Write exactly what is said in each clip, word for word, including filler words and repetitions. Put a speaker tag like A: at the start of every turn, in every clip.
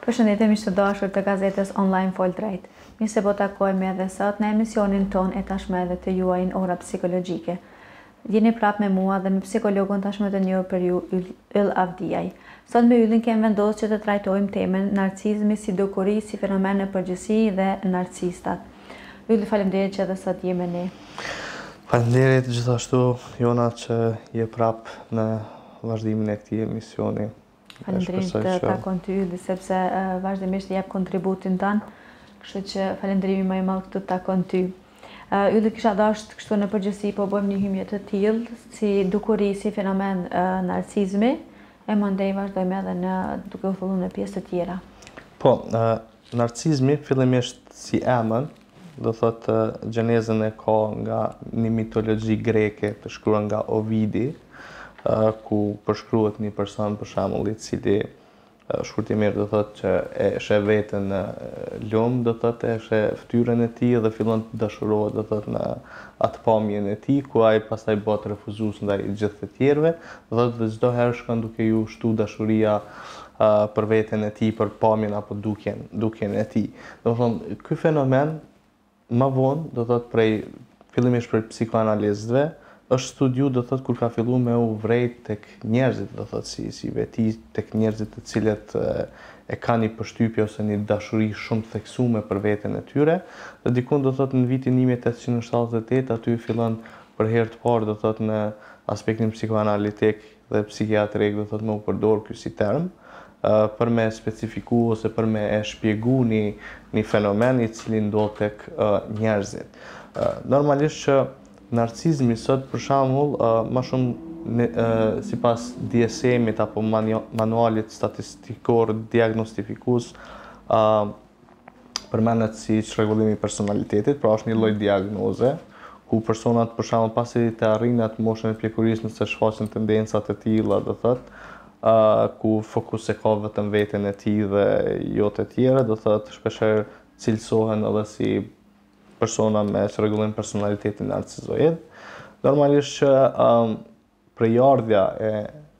A: Përshëndetje miq të dashur të gazetës online Foltret. Mirë se po takojmë edhe sot në emisionin ton e tashmë edhe të juaj në ora psikologjike. Jeni prapë me mua dhe me psikologun tashmë të njohur për ju Yll Avdiaj. Sot me Yllin kemi vendosur që të trajtojmë temën narcizmi si dukuri, si fenomen në përgjithësi dhe narcistat. Yll, faleminderit që edhe sot je me ne.
B: Faleminderit gjithashtu Jona që je prapë në vazhdimin e këtij emisioni.
A: Faleminderit të takon ty Ylli, sepse uh, vazhdimisht jep kontributin tanë, kështu që falënderimi më i madh këtu takon ty. Uh, Ylli, kisha dashur kështu në përgjithësi po bëjmë një hymje të tillë si dukuri, si fenomen uh, narcizmi, e mandej vazhdojmë edhe në duke u thelluar në pjesë të tjera.
B: Po, uh, narcizmi fillimisht si emër, do thotë uh, gjenezën e ka nga një mitologji greke të shkruar nga Ovidi, Uh, ku përshkruhet një person për shembull i cili uh, shkurtimisht do thotë që e sheh veten në uh, lum, do thotë e sheh fytyrën e tij dhe fillon të dashurohet do thotë në atë pamjen e tij, ku ai pastaj bëhet refuzues ndaj gjithë të tjerëve, do thotë dhe çdo herë shkon duke ju shtu dashuria uh, për veten e tij, për pamjen apo dukjen, dukjen e tij. Do thonë ky fenomen më vonë do thotë prej fillimisht për psikoanalistëve është studiu do thotë kur ka filluar me u vrejt tek njerëzit do thotë si si veti tek njerëzit të cilët e, e kanë një përshtypje ose një dashuri shumë të theksuar për veten e tyre, dhe diku do thotë në vitin një mijë e tetëqind e shtatëdhjetë e tetë aty fillon për herë të parë do thotë në aspektin psikoanalitik dhe psikiatrik do thotë më u përdor ky si term uh, për me specifiku ose për me e shpjegu një, një fenomen i cili ndodh tek uh, njerëzit. Uh, normalisht që narcizmi sot për shembull uh, më shumë uh, sipas D S M-it apo manualit statistikor diagnostifikues uh, përmendet si çrregullimi i personalitetit, pra është një lloj diagnoze ku personat për shembull pasi të arrin atë moshën e pjekurisë nëse shfaqen tendenca të tilla, do thotë uh, ku fokus e ka vetëm veten e tij dhe jo të tjerë, do thotë shpeshherë cilësohen edhe si persona me çrregullim personaliteti narcizoid. Normalisht që um, prejardhja e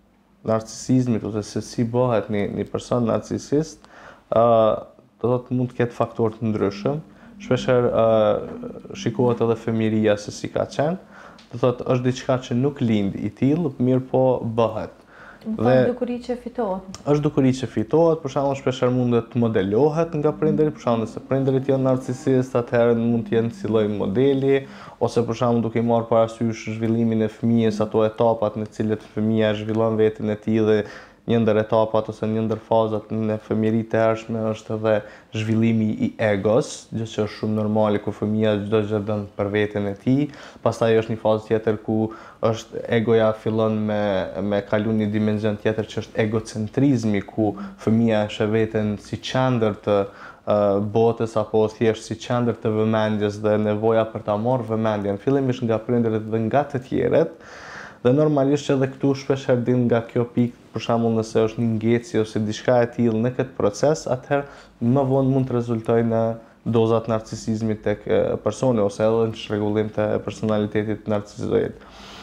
B: narcisizmit ose se si bëhet një, një person narcisist, uh, do thotë mund të ketë faktorë të ndryshëm. Shpeshherë uh, shikohet edhe fëmijëria se si ka qenë. Do thotë është diçka që nuk lind i tillë, mirë po bëhet.
A: Dhe dukuri që fitohet.
B: Është dukuri që fitohet, për shembull shpeshherë mundet të modelohet nga prindërit, për shembull nëse prindërit janë narcisistë, atëherë mund të jenë si lloj modeli, ose për shembull duke marrë parasysh zhvillimin e fëmijës, ato etapat në të cilat fëmia zhvillon veten e tij dhe një ndër etapat ose një ndër fazat në fëmijërinë e hershme është edhe zhvillimi i egos, gjë që është shumë normale ku fëmia çdo gjë bën për veten e tij. Pastaj është një fazë tjetër ku është egoja fillon me me kalu një dimension tjetër që është egocentrizmi, ku fëmia e sheh veten si qendër të uh, botës apo thjesht si qendër të vëmendjes dhe nevoja për ta marrë vëmendjen fillimisht nga prindërit dhe nga të tjerët. Dhe normalisht që edhe këtu shpeshherë din nga kjo pikë, për shembull nëse është një ngecje ose diçka e tillë në këtë proces, atëherë më vonë mund të rezultojë në dozat narcisizmit tek personi ose edhe në çrregullim të personalitetit narcizoid.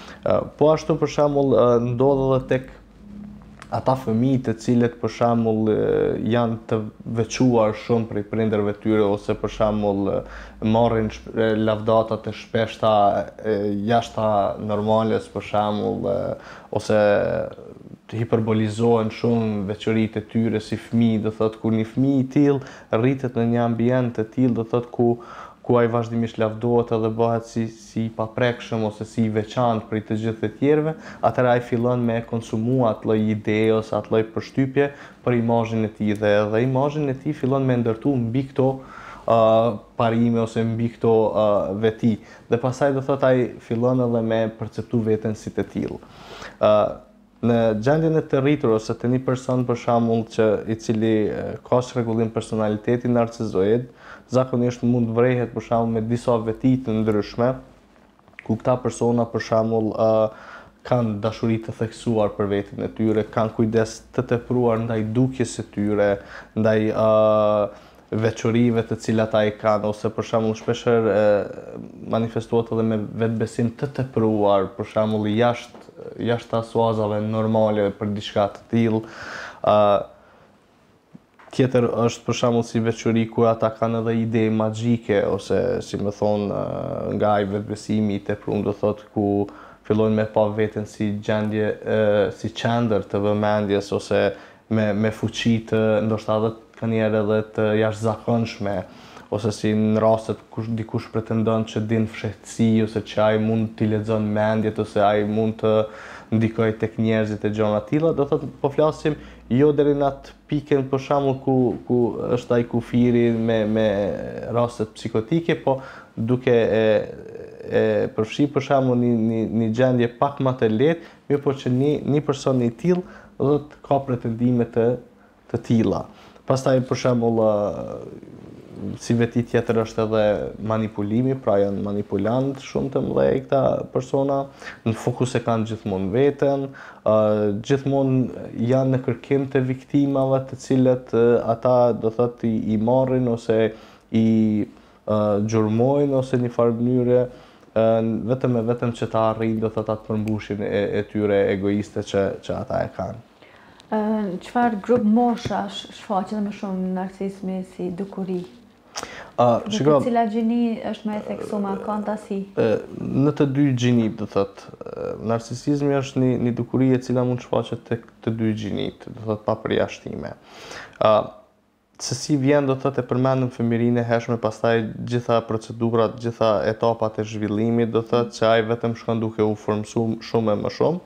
B: Po ashtu për shembull ndodh edhe tek ata fëmijë të cilët për shembull janë të veçuar shumë prej prindërve tyre ose për shembull marrin lavdata të shpeshta jashta normales për shembull ose të hiperbolizohen shumë veçoritë e tyre si fëmijë, do thotë kur një fëmijë i tillë rritet në një ambient të tillë, do thotë ku ku ai vazhdimisht lavdohet edhe bëhet si si i paprekshëm ose si i veçantë për të gjithë të tjerëve, atëherë ai fillon me konsumu atë lloj ide ose atë lloj përshtypje për imazhin e tij dhe edhe imazhin e tij fillon me ndërtu mbi këto uh, parime ose mbi këto uh, veti. Dhe pastaj do thotë ai fillon edhe me perceptu veten si të tillë. Uh, Në gjendjen e të rritur ose të një person për shembull që i cili ka çrregullim personaliteti narcizoid, zakonisht mund vrehet për shembull me disa veti të ndryshme, ku këta persona për shembull uh, kanë dashuri të theksuar për veten e tyre, kanë kujdes të tepruar ndaj dukjes së tyre, ndaj uh, veçorive të cilat ai kanë, ose për shembull shpeshherë manifestohet edhe me vetbesim të tepruar, për shembull jashtë jashtë asuazave normale për diçka të tillë. Uh, Tjetër është për shembull si veçori kur ata kanë edhe ide magjike ose si më thon nga ai vetbesimi i tepruar, do thotë ku fillojnë me pa veten si gjendje si qendër të vëmendjes ose me me fuqi të ndoshta edhe kanë njerë edhe të jashtëzakonshme ose si në rastet kush dikush pretendon që din fshehtësi ose që ai mund t'i lexon mendjet ose ai mund të ndikojë tek njerëzit e gjëra të tilla, do thotë po flasim jo deri në atë pikën për shembull ku ku është ai kufiri me me rastet psikotike, po duke e e përfshi për shembull një një një gjendje pak më të lehtë, mirë po që një një person i tillë do të ka pretendime të të tilla. Pastaj për shembull si veti tjetër është edhe manipulimi, pra janë manipulant shumë të mëdhej këta persona, në fokus e kanë gjithmonë veten, uh, gjithmonë janë në kërkim të viktimave të cilët uh, ata do thotë i, i marrin ose i uh, gjurmojnë ose në një farë mënyre uh, vetëm e vetëm që ta arrijnë do thotë atë përmbushjen e, e tyre egoiste që që ata e kanë.
A: Çfarë grup moshash shfaqet më shumë narcisizmi si dukuri?
B: Uh, shiko,
A: cila gjini është më e theksuar konta si?
B: Në të dy gjinit, do thotë, narcisizmi është një, një dukuri e cila mund shfaqet tek të dy gjinit, do thotë pa përjashtime. Uh, se si vjen, do thotë, e përmendëm fëmijërinë e hershme, pastaj gjitha procedurat, gjitha etapat e zhvillimit, do thotë që ai vetëm shkon duke u formsuar shumë e më shumë.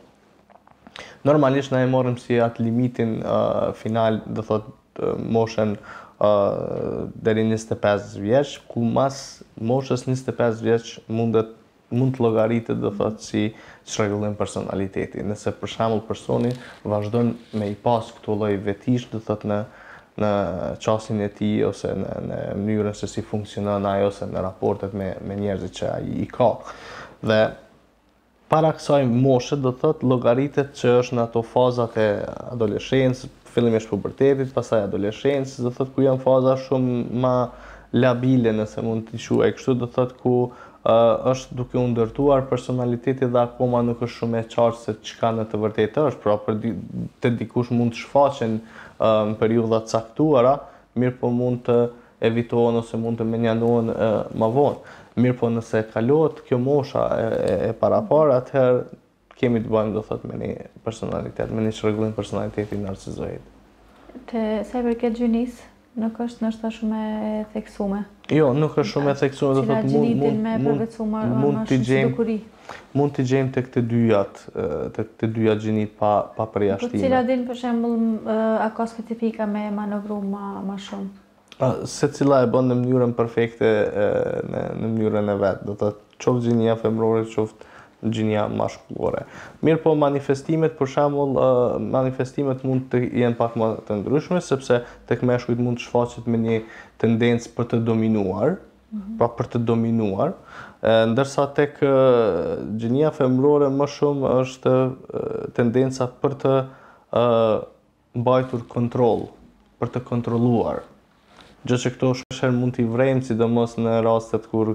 B: Normalisht na e morëm si atë limitin uh, final, do thotë, moshën Uh, deri njëzet e pesë vjeç, ku mas moshës njëzet e pesë vjeç mundet mund të llogaritet do thotë si çrregullim personaliteti. Nëse për shembull personi vazhdon me i pas këto lloj vetish, do thotë në në çastin e tij ose në në mënyrën se si funksionon ai ose në raportet me me njerëzit që ai i ka. Dhe para kësaj moshe do thotë llogaritet që është në ato fazat e adoleshencës, fillimisht pubertetit, pastaj adoleshencës, do thotë ku janë faza shumë më labile, nëse mund t'i quaj kështu, do thotë ku uh, është duke u ndërtuar personaliteti dhe akoma nuk është shumë e qartë se çka në të vërtetë është, pra për di, të dikush mund të shfaqen uh, në periudha të caktuara, mirë po mund të evitohen ose mund të menjanohen uh, më vonë. Mirë po nëse kalohet kjo mosha e, e, e parapara, atëherë kemi të bëjmë do thotë me një personalitet, me një çrregullim personaliteti narcizoid.
A: Te sa i përket gjinis, nuk është ndoshta shumë e theksuar.
B: Jo, nuk është shumë e theksuar, do thotë mund mund mund t'i gjejmë mund t'i gjejmë tek të dyjat, tek të dyja gjinit pa pa përjashtime.
A: Po cila din për shembull a ka specifika me manovru më më shumë?
B: Secila e bën në mënyrën perfekte në në mënyrën e vet, do thotë qoftë gjinia femrore, qoftë gjinia mashkullore. Mirë po manifestimet, për shembull, manifestimet mund të jenë pak më të ndryshme, sepse tek meshkujt mund të shfaqet me një tendencë për të dominuar, mm-hmm. pra për të dominuar, ndërsa tek gjinia femrore më shumë është tendenca për të mbajtur kontroll, për të kontrolluar. Gjë që këto shpesh mund t'i vrejmë, sidomos në rastet kur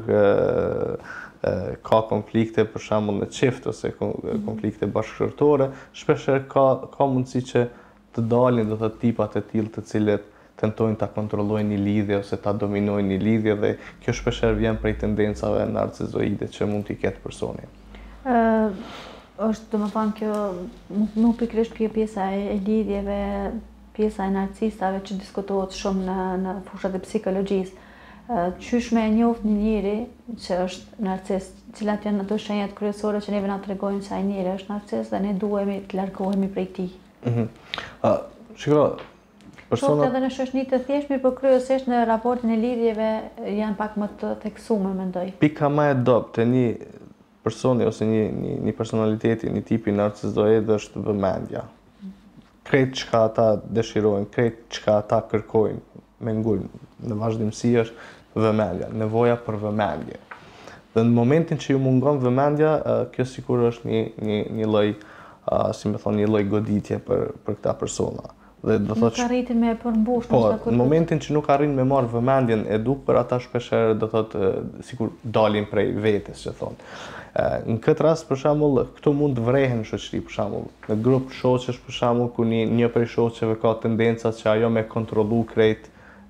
B: ka konflikte për shembull në çift ose konflikte bashkëshortore, shpeshherë ka ka mundësi që të dalin do thotë tipat e tillë të cilët tentojnë ta kontrollojnë një lidhje ose ta dominojnë një lidhje dhe kjo shpeshherë vjen prej tendencave narcizoide që mund t'i ketë personi.
A: Ë është domethënë kjo nuk pikërisht kjo pjesa e lidhjeve, pjesa e narcistave që diskutohet shumë në në fushat e psikologjisë. Qysh me e njoft një njeri që është narcist, cilat janë ato shenjat kryesore që neve na tregojnë se ai njeri është narcist dhe ne duhemi të largohemi prej tij.
B: Mhm. Uh, Shiko, persona
A: edhe në shoqëni të thjeshtë, mirë po kryesisht në raportin e lidhjeve janë pak më të theksuar, mendoj.
B: Pika më e dobët te një personi ose një një, një personaliteti, një tipi narcizoid është vëmendja. Krejt çka ata dëshirojnë, krejt çka ata kërkojnë, me ngulm në vazhdimsi është vëmendja, nevoja për vëmendje. Dhe në momentin që ju mungon vëmendja, kjo sikur është një një një lloj, si më thon, një lloj goditje për për këta persona. Dhe do
A: Nuk
B: thotë
A: arritin me e përmbush.
B: po,
A: ndoshta kur
B: në momentin që nuk arrin me marrë vëmendjen e duhur, ata shpeshherë do thotë sikur dalin prej vetes, që thonë. Në këtë rast, për shembull, këto mund të vrehen në shoqëri, për shembull, në grup shoqësh, për shembull, ku një, një prej shoqeve ka tendencat që ajo me kontrollu krejt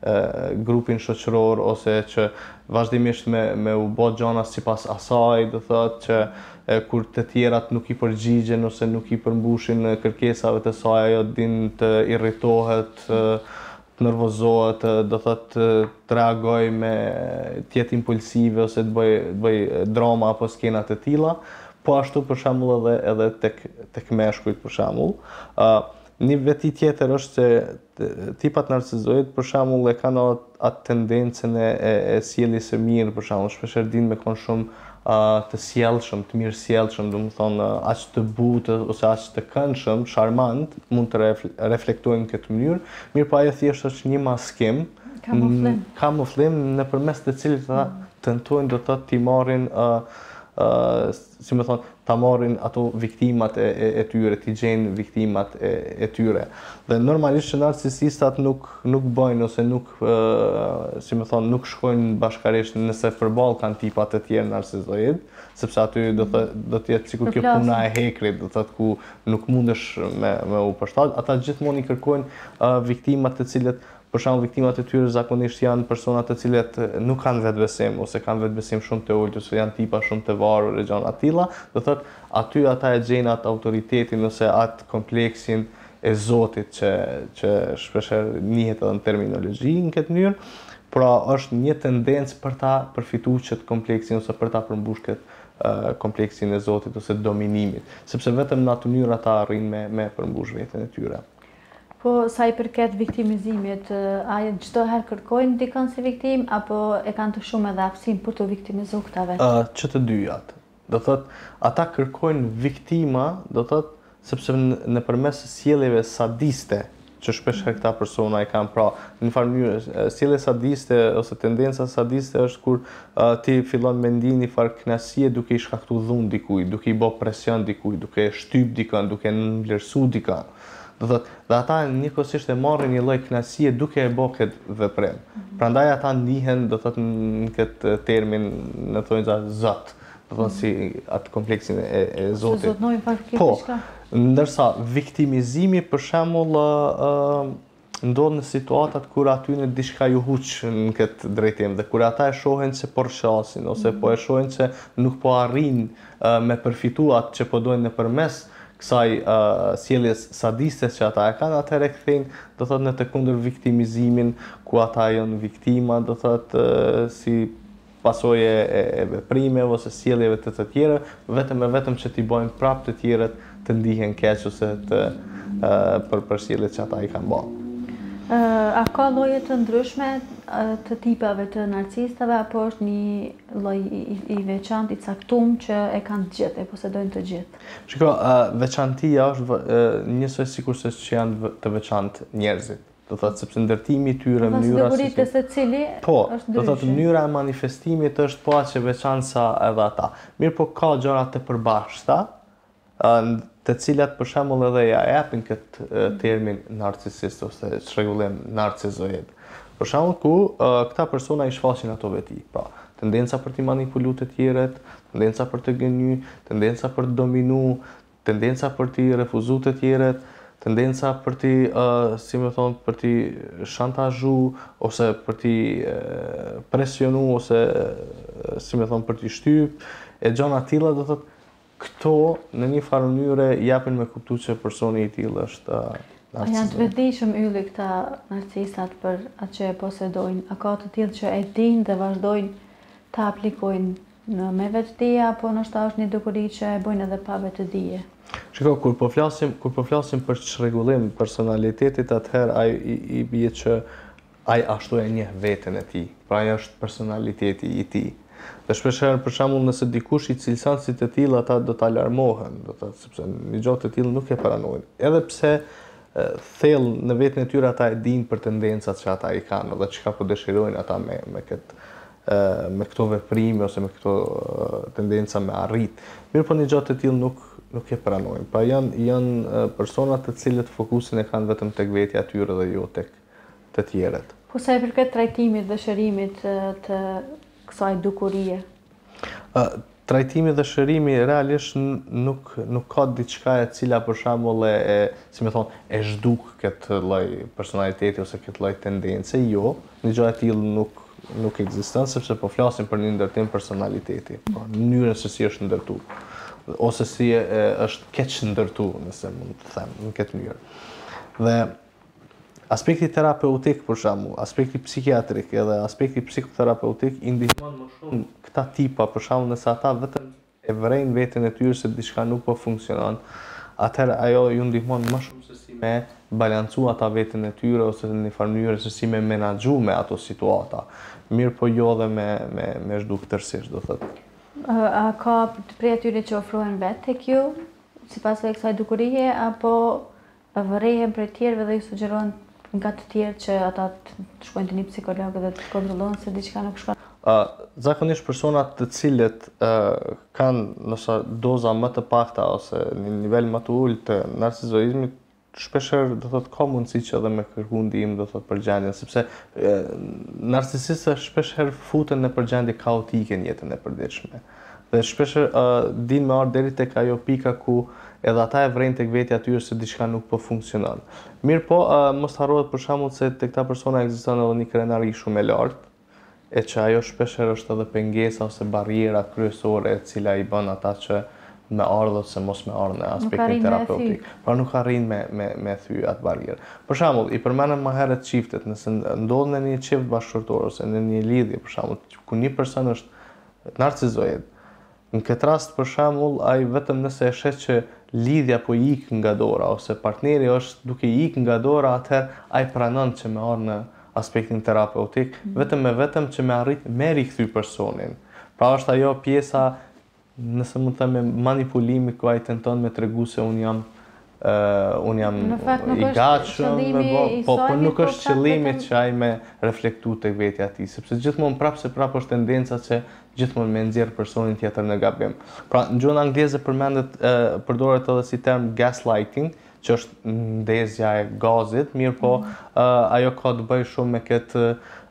B: grupin shoqëror ose që vazhdimisht me me u bë gjëra sipas asaj, do thotë që e, kur të tjerat nuk i përgjigjen ose nuk i përmbushin kërkesave të saj, ajo din të irritohet, të nervozohet, do thotë të reagoj me të jetë impulsive ose të bëj të bëj drama apo skena të tilla. Po ashtu për shembull edhe edhe tek tek meshkujt për shembull. Uh, Një veti tjetër është se tipat narcizoid për shembull e kanë atë tendencën e, e, e sjelljes së mirë, për shembull, shpeshherë din me kon shumë uh, të sjellshëm, të mirësjellshëm, do të thonë uh, aq të butë ose aq të këndshëm, charmant, mund të ref, reflektojnë në këtë mënyrë, mirë po ajo thjesht është një maskim,
A: kamuflim,
B: kamuflim nëpërmes të cilit ata tentojnë do të thotë t'i marrin uh, Uh, si më thonë, ta marrin ato viktimat e, e, e tyre, t'i gjejnë viktimat e, e tyre. Dhe normalisht që narcisistat nuk, nuk bëjnë ose nuk, uh, si më thonë, nuk shkojnë bashkarisht nëse përballë kanë tipa të tjerë narcizoid, sepse aty do të do të jetë sikur kjo puna e hekrit, do të thotë ku nuk mundesh me, me u përshtat. Ata gjithmonë i kërkojnë uh, viktimat të cilët për shembull, viktimat e tyre zakonisht janë persona të cilët nuk kanë vetbesim ose kanë vetbesim shumë të ulët ose janë tipa shumë të varur e gjëra të tilla, do thotë aty ata e gjejnë atë autoritetin ose atë kompleksin e Zotit që që shpeshherë njihet edhe në terminologji në këtë mënyrë, pra është një tendencë për ta përfituar çet kompleksin ose për ta përmbushur këtë uh, kompleksin e Zotit ose dominimit, sepse vetëm në atë mënyrë ata arrin me me përmbush veten e tyre.
A: Po sa i përket viktimizimit, a çdo herë kërkojnë dikën si viktim apo e kanë të shumë edhe aftësinë për të viktimizuar këta vetë?
B: Uh, që të dyjat. Do thotë ata kërkojnë viktima, do thotë sepse nëpërmes sjelljeve sadiste që shpesh këta persona i kanë, pra në një farë mënyrë sjellje sadiste ose tendenca sadiste është kur uh, ti fillon me ndjenjë një farë kënaqësie duke i shkaktuar dhunë dikujt, duke i bë presion dikujt, duke shtyp dikën, duke vlerësuar dikën. Do thotë, dhe ata njëkohësisht e marrin një lloj kënaqësie duke e bërë këtë veprim. Prandaj ata ndihen, do thotë në këtë termin, në thonjza Zot, do thonë si atë kompleksin e, e Zotit.
A: Zotnojnë pak këtë
B: Po,
A: diçka.
B: ndërsa viktimizimi për shembull uh, uh, ndodh në situatat kur aty në diçka ju huq në këtë drejtim dhe kur ata e shohin se po rrshasin ose po e shohin se nuk po arrin uh, me përfituar atë që po dojnë nëpërmes kësaj uh, sjelljes sadiste që ata e kanë, atëherë kthejnë, do thotë në të kundër viktimizimin, ku ata janë viktima, do thotë uh, si pasojë e, e veprimeve ose sjelljeve të të tjera, vetëm e vetëm që t'i bëjnë prapë të tjerët të ndihen keq ose të uh, për për sjelljet që ata i kanë bërë.
A: Uh, a ka lloje të ndryshme uh, të tipave të narcisistave apo është një lloj i, i veçantë i caktuar që e kanë të gjithë, e posedojnë të gjithë?
B: Shiko, uh, veçantia është uh, njësoj sikur se që janë të veçantë njerëzit. Do thotë sepse ndërtimi i tyre, mënyra
A: se si secili
B: po,
A: është
B: do thotë mënyra e manifestimit është po aq e veçantë sa edhe ata. Mirë, po ka gjëra të përbashkëta, uh, të cilat për shembull edhe ja japin këtë uh, termin narcisist ose çrregullim narcizoid. Për shembull ku uh, këta persona i shfaqin ato veti, pra tendenca për të manipuluar të tjerët, tendenca për të gënjur, tendenca për të dominuar, tendenca për të refuzuar të tjerët, tendenca për të, uh, si më thon, për të shantazhu ose për të uh, presionu ose uh, si më thon, për të shtyp e gjëra të tilla, do thotë këto në një farë mënyre japin me kuptuar se personi i tillë është narcisist.
A: A janë të vetëdijshëm ylli këta narcisistat për atë që e posedojnë? A ka të tillë që e dinë dhe vazhdojnë ta aplikojnë në me vetëdije apo ndoshta është një dukuri që e bëjnë edhe pa vetëdije?
B: Shiko, kur po flasim, kur po flasim për çrregullim personalitetit, atëherë ai i, i bie që ai ashtu e njeh veten e tij. Pra ai është personaliteti i tij. Dhe shpeshherë për shembull nëse dikush i cilëson si të tillë, ata do ta alarmohen, do të sepse një gjë të tillë nuk e paranojnë. Edhe pse e, thellë në veten e tyre ata e dinë për tendencat që ata i kanë dhe çka po dëshirojnë ata me me këtë e, me këto veprime ose me këto e, tendenca me arrit. Mirë, po një gjë të tillë nuk nuk e pranojnë. Pra janë, janë persona të cilët fokusin e kanë vetëm tek vetja e tyre dhe jo tek të tjerët.
A: Po sa i përket trajtimit dhe shërimit të kësaj dukurie?
B: Uh, trajtimi dhe shërimi realisht nuk nuk ka diçka e cila për shembull e, e si më thon, e zhduk këtë lloj personaliteti ose këtë lloj tendence. Jo, një gjë e tillë nuk nuk ekziston sepse po flasim për një ndërtim personaliteti, po mënyrën se si është ndërtuar ose si e, e, është keq ndërtuar, nëse mund të them në këtë mënyrë. Dhe aspekti terapeutik, për shembull, aspekti psikiatrik edhe aspekti psikoterapeutik i ndihmon më shumë këta tipa, për shembull, nëse ata vetëm e vrejnë veten e tyre se diçka nuk po funksionon, atëherë ajo ju ndihmon më shumë se si me balancu ata veten e tyre ose në një farë mënyrë se si me menaxhu me ato situata. Mirë po jo dhe me me me zhduk tërësisht, do thotë.
A: A ka prej atyre që ofrohen vetë tek ju, sipas kësaj dukurie, apo vërehen prej tjerëve dhe ju sugjerohen nga të tjerë që ata të shkojnë te një psikolog dhe të kontrollojnë se diçka nuk shkon?
B: Uh, zakonisht personat të cilët uh, kanë nëse doza më të pakta ose një nivel më të ulët të narcizoizmit, shpeshherë do thotë ka mundësi që edhe me kërku ndihmë do thotë për gjendjen, sepse e, narcisistët shpeshherë futen në përgjendje kaotike në jetën e përditshme. Dhe shpeshherë dinë me ardhur deri tek ajo pika ku edhe ata e vrejnë tek vetja e tyre se diçka nuk po funksionon. Mirë po, uh, mos harrohet për shembull se tek këta persona ekziston edhe një krenari shumë e lartë, e që ajo shpeshherë është edhe pengesa ose barriera kryesore e cila i bën ata që me ardhë ose mos me ardhë në aspektin terapeutik. Pra nuk arrin me, me, me thy atë barrierë. Për shembull, i përmenëm më herët çiftet, nëse ndodh në një çift bashkëshortor ose në një lidhje, për shembull, ku një person është narcizoid, në këtë rast, për shembull, ai vetëm nëse e shet që lidhja po i ik nga dora ose partneri është duke i ik nga dora, atëherë ai pranon që me ardhë në aspektin terapeutik, mm. vetëm me vetëm që me arrit me rikthy personin. Pra është ajo pjesa, nëse mund të them, manipulimi ku ai tenton me tregu se un jam uh, un jam i gatshëm, po po nuk është qëllimi që ai me reflektu tek vetja e tij, sepse gjithmonë prapë se prapë është tendenca që gjithmonë me nxjerr personin tjetër në gabim. Pra në gjuhën angleze përmendet uh, përdoret edhe si term gaslighting, që është ndezja e gazit, mirë po uh, ajo ka të bëjë shumë me këtë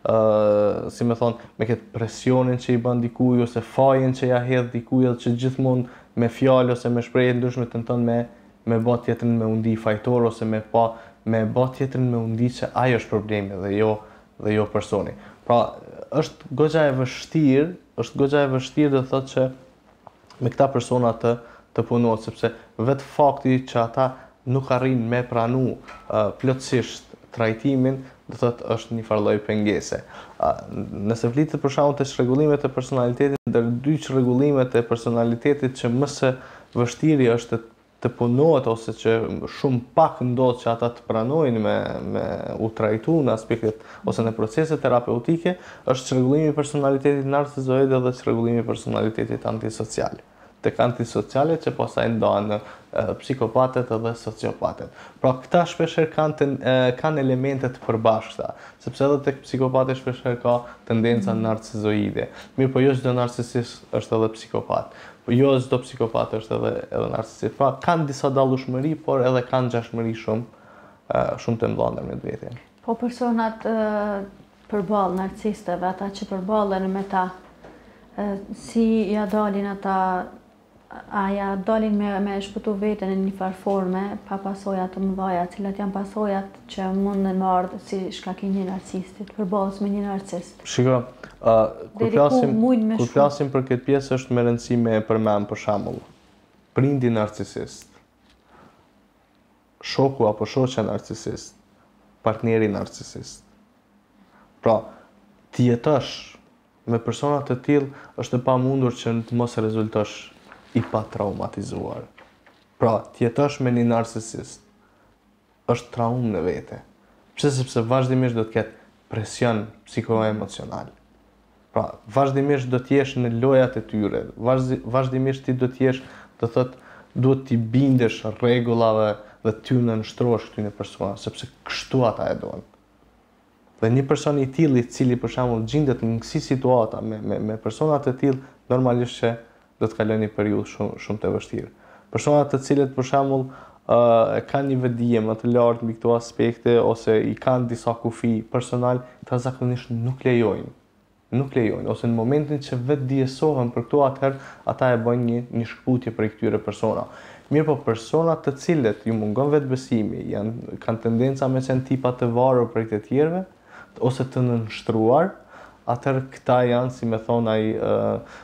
B: Uh, si me thonë, me këtë presionin që i bën dikuj, ose fajin që ja hedh dikuj, edhe që gjithmonë me fjalë ose me shprehje ndryshme tenton me me bë tjetrin me undi fajtor ose me pa me bë tjetrin me undi që ai është problemi dhe jo dhe jo personi. Pra, është goxha e vështirë, është goxha e vështirë do thotë që me këta persona të të punohet, sepse vetë fakti që ata nuk arrin me pranu uh, plotësisht trajtimin, do thotë është një farë lloj pengese. Nëse flitet për shembull të çrregullimet e personalitetit, ndër dy çrregullimet e personalitetit që më së vështiri është të, të punohet ose që shumë pak ndodh që ata të pranojnë me me u trajtu në aspektet ose në procese terapeutike, është çrregullimi i personalitetit narcizoid dhe çrregullimi i personalitetit antisocial. Tek antisocialet që pastaj ndahen në psikopatet edhe sociopatet. Pra këta shpeshherë kanë ten, kanë elemente të përbashkëta, sepse edhe tek psikopatet shpeshherë ka tendenca narcizoide. Mirë, po jo çdo narcisist është edhe psikopat. Po jo çdo psikopat është edhe edhe narcisist. Pra kanë disa dallueshmëri, por edhe kanë ngjashmëri shumë shumë të mëdha me vetë.
A: Po personat përballë narcistëve, ata që përballen me ta, si ja dalin ata, a ja dalin me, me shpëtu veten në një farë forme, pa pasoja të mëdha, cilat janë pasojat që mund në ardhë si shkakin një narcistit, përballës me një narcist.
B: Shiko, uh, kur flasim, kur flasim për këtë pjesë është me rëndësi me përmend për shembull, prindi narcisist, shoku apo shoqja narcisist, partneri narcisist. Pra, ti jetosh me persona të tillë është e pamundur që të mos rezultosh i pa traumatizuar. Pra, të jetosh me një narcisist është traumë në vete. Pse? Sepse vazhdimisht do të ketë presion psikoemocional. Pra, vazhdimisht do të jesh në lojat e tyre, vazhdimisht ti do të jesh, do thotë, duhet t'i bindesh rregullave dhe ty në nështrosh këtyne persona, sepse kështu ata e donë. Dhe një person i tillë i cili për shembull gjendet në kësi situata me, me, me persona të tillë, normalisht që do të kalojë një periudhë shumë shumë të vështirë. Persona të cilët për shembull uh, kanë një vetdije më të lartë mbi këto aspekte ose i kanë disa kufi personal, ta zakonisht nuk lejojnë. Nuk lejojnë, ose në momentin që vetë djesohen për këto, atëherë ata e bëjnë një, një shkputje për këtyre persona. Mirë po personat të cilët ju mungon vetë besimi, janë, kanë tendenca me qenë tipa të varur për të tjerëve, ose të nënshtruar, atëherë këta janë, si me thonë ai, uh,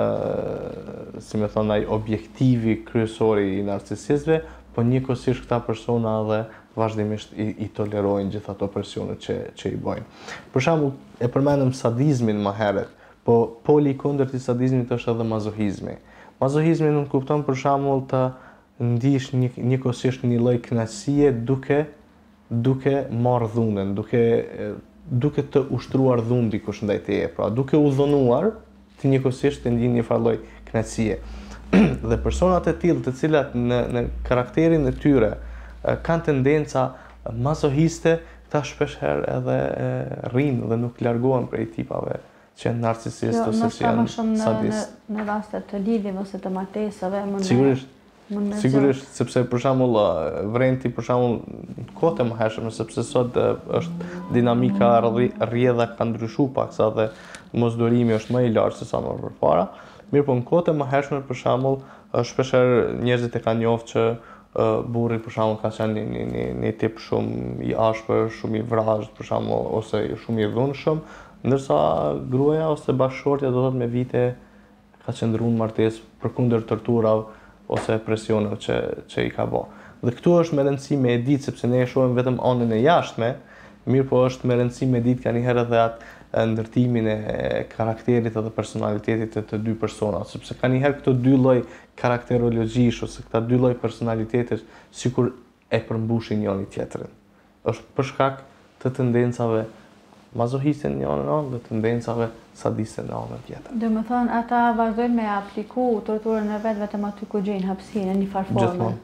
B: uh, si me thonë ai objektivi kryesori i narcisistëve, po njëkohësisht këta persona edhe vazhdimisht i, i tolerojnë gjithë ato presionet që, që i bëjnë. Për shembull, e përmendëm sadizmin më herët, po poli i kundërt i sadizmit është edhe mazohizmi. Mazohizmi nuk kupton për shembull të ndish një, njëkohësisht një lloj kënaqësie duke duke marrë dhunën, duke duke të ushtruar dhunë dikush ndaj teje, pra duke u dhunuar, ti njëkohësisht të ndjen një farë lloj kënaqësie. Dhe personat e tillë të cilat në, në karakterin e tyre kanë tendenca mazohiste, ta shpesh herë edhe rrinë dhe nuk largohen prej tipave që janë narcisist ose që janë sadist.
A: Në, në raste të lidhjeve ose të martesave, më në
B: Sigurisht. Sigurisht, sepse për shembull vrenti për shembull kohët e mëhershme, sepse sot është dinamika rrjedha ka ndryshuar paksa dhe mosdurimi është më i lartë se sa më përpara. Mirë po në kohët e mëhershme për shembull shpeshherë njerëzit e kanë njohur që uh, burri për shembull ka qenë një, një, një, një tip shumë i ashpër, shumë i vrazhd për shembull ose shumë i dhunshëm, ndërsa gruaja ose bashkëshortja do thotë me vite ka qëndruar në martesë përkundër torturave ose presioneve që që i ka bë. Dhe këtu është me rëndësi me e ditë, sepse ne e shohim vetëm anën e jashtme, mirë po është me rëndësi me ditë kanjëherë edhe atë ndërtimin e karakterit edhe personalitetit të të dy personave, sepse kanjëherë këto dy lloj karakterologjish ose këta dy lloj personalitetesh sikur e përmbushin njëri tjetrin. Është për shkak të tendencave mazohiste në anën anë dhe tendencave sadiste në anën tjetër.
A: Dhe më thonë, ata vazhdojnë me apliku torturën e vetë vetëm aty ku gjejnë hapësinë në një farë forme.
B: Gjithmonë.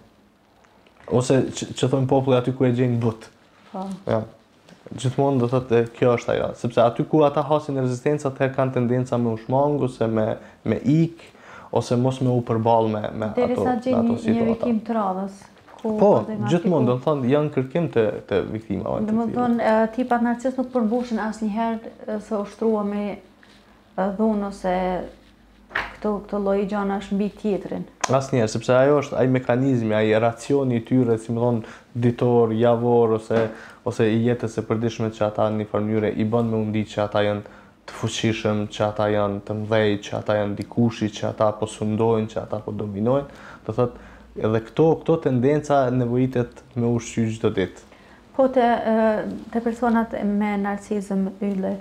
B: Ose që, që thonë populli aty ku e gjejnë but.
A: Po.
B: Ja. Gjithmonë do thotë kjo është ajo, sepse aty ku ata hasin rezistencë, atëherë kanë tendenca me u shmang ose me me ik ose mos me u përballë me me ato
A: derisa gjejnë
B: ato
A: një, një vikim të radhës.
B: Po, gjithmonë do të thonë janë kërkim të të viktimave.
A: Do të thonë tipat narcisist nuk përmbushin asnjëherë se ushtruar me dhunë ose këto këto lloj gjanash mbi tjetrin.
B: Asnjëherë, sepse ajo është ai mekanizmi, ai racioni i tyre, si më thon, ditor, javor ose ose i jetës së përditshme që ata në një farë mënyrë i bën me u ndiq që ata janë të fuqishëm, që ata janë të mëdhej, që ata janë dikushi, që ata po sundojnë, që ata po dominojnë. Do thotë edhe këto këto tendenca nevojitet me ushqy çdo ditë.
A: Po te te personat me narcisizëm ylle,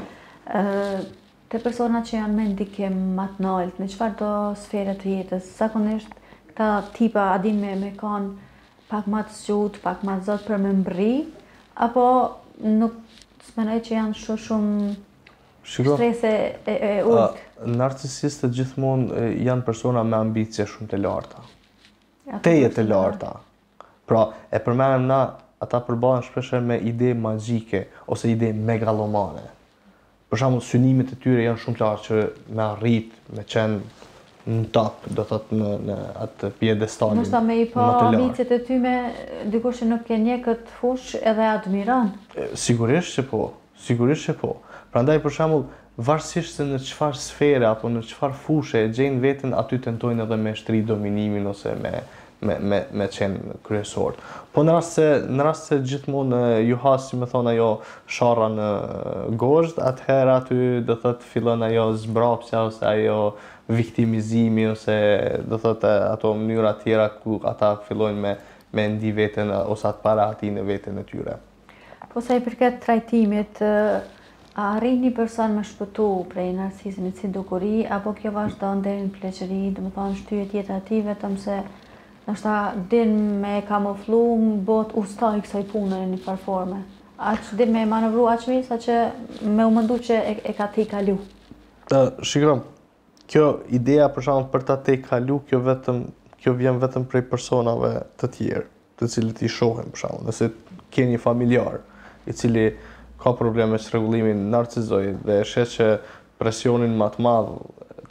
A: te personat që janë me ndikim më të lartë në çfarëdo sfere të jetës, zakonisht këta tipa a din me me kanë pak më të zgjut, pak më zot për me mbri, apo nuk s'mendoj që janë shumë shumë strese e, e ulët.
B: Narcisistët gjithmonë janë persona me ambicie shumë të larta. Teje të larta. Pra, e përmenem na, ata përballen shpeshherë me ide magjike ose ide megalomane. Për shembull, synimet e tyre janë shumë të lartë që me arrit, me qenë në top, do thotë në në atë piedestalin.
A: Mos ta me i pa ambicet e ty me dikush që nuk e njeh këtë fushë edhe admiron.
B: Sigurisht që po, sigurisht që po. Prandaj për shembull, varësisht se në çfarë sfere apo në çfarë fushë e gjejnë veten, aty tentojnë edhe me shtri dominimin ose me me me me qenë kryesor. Po në rast se në rast se gjithmonë ju has, si më thon ajo, sharra në gozhd, atëherë aty do thotë fillon ajo zbrapsja ose ajo viktimizimi ose do thotë ato mënyra të tjera ku ata fillojnë me me ndi veten ose atë para ati në veten e tyre.
A: Po sa i përket trajtimit, a arrin një person me shpëtu prej narcisizmit si dukuri, apo kjo vazhdon deri në pleqëri, do të thonë shtyhet jeta e tij vetëm se nështë din me kamuflu më bot usta i kësaj pune në një farë forme. Aq din me manovru aq mirë sa që me u mendu që e, e ka te i kalu.
B: Uh, Shikrom, kjo ideja për shembull për ta te i kalu, kjo vetëm kjo vjen vetëm prej personave të tjerë, të cilët i shohin për shembull, nëse ke një familjar i cili ka probleme me çrregullimin narcizoi dhe e shet që presionin më të madh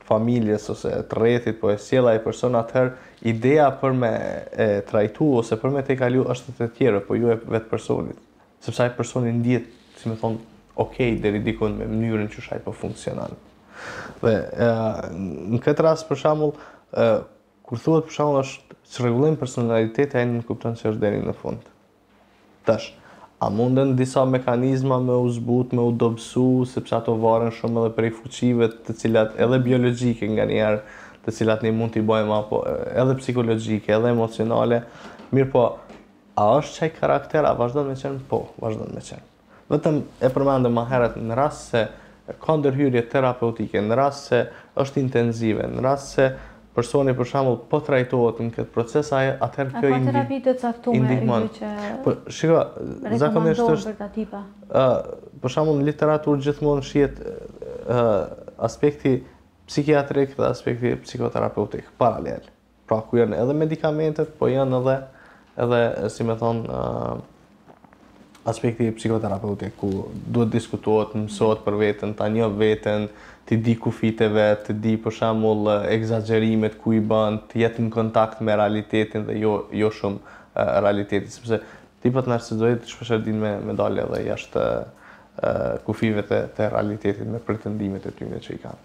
B: familjes ose të rrethit, po e sjell ai person, atëherë ideja për me e trajtu ose për me te kalu është të tjerë, po ju e vetë personit. Sepse ai personi ndihet, si më thon, okay deri dikun me mënyrën që ai po funksionon. Dhe e, në këtë rast për shembull, kur thuhet për shembull është çrregullim personaliteti, ai nuk kupton se është deri në fund. Tash, a munden disa mekanizma me u zbut, me u dobësu, sepse ato varen shumë edhe prej fuqive të cilat edhe biologjike nga njerë, të cilat ne mund t'i bëjmë, apo edhe psikologjike, edhe emocionale. Mirë po, a është qaj karakter, a vazhdon me qenë? Po, vazhdon me qenë. Vetëm e përmendëm më herët në rast se ka ndërhyrje terapeutike, në rast se është intenzive, në rast se personi për shembull po trajtohet në këtë proces, atëherë kjo
A: i ndihmon. Ka terapi të caktuar që
B: po shiko, zakonisht
A: është për ta tipa.
B: Ë, për shembull në literaturë gjithmonë shihet ë aspekti psikiatrik dhe aspekti psikoterapeutik paralel. Pra ku janë edhe medikamentet, po janë edhe edhe si më thon aspekti psikoterapeutik ku duhet diskutohet, mësohet për veten, ta njoh veten, të di kufit e vet, të di për shembull egzagerimet ku i bën, të jetë në kontakt me realitetin dhe jo jo shumë uh, realitetin, sepse tipat narcizoid shpesh din me me dalë edhe jashtë uh, kufive të, të realitetit me pretendimet e tyre që i kanë.